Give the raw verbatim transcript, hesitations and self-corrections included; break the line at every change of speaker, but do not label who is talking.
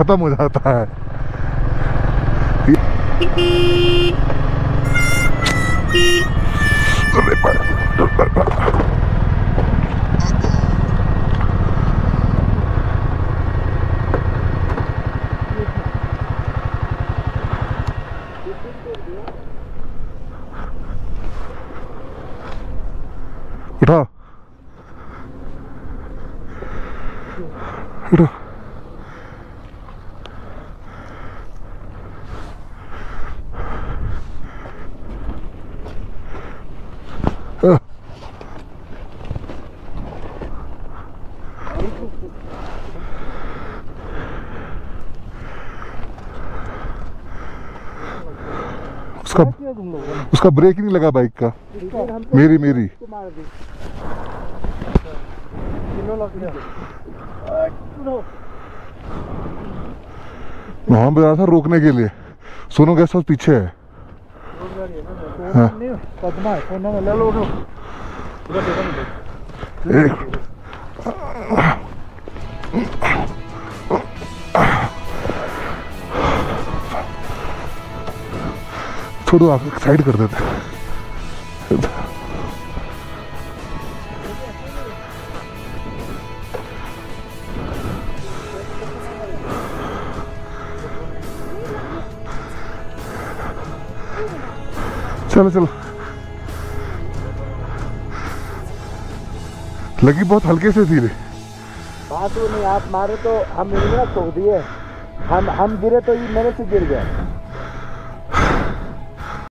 खत्म हो जाता है। उठा उठा उसका उसका ब्रेक ही नहीं लगा बाइक का। मेरी मेरी वहां बजा था रोकने के लिए। सोनू गेस्ट हाउस पीछे है। हाँ। छोड़ो आप साइड कर देते। चलो चलो लगी बहुत हल्के से थी रे।
बात नहीं, आप मारे तो हम इन्हें ठोक दिए, हम हम गिरे तो ये मेरे से गिर गए।